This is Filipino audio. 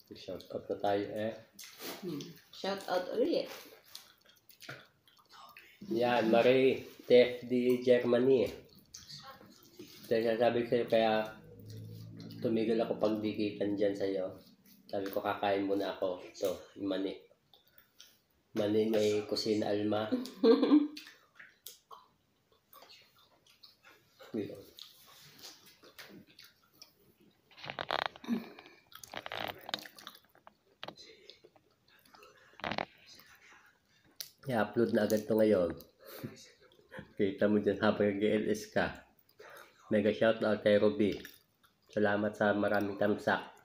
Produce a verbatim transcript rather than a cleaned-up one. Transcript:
Shout out na tayo eh. Hmm. Shout out ulit. Yan, Marie, T F D Germany. Kaya sabi ko sa'yo, kaya tumigil ako pagdikitan dyan sa'yo. Sabi ko, kakain muna ako. Ito, mani. Mani may kusina alma. I-upload na agad to ngayon. Kita mo dyan habang nag-L S ka. Mega shoutout kay Ruby. Salamat sa maraming tamsak.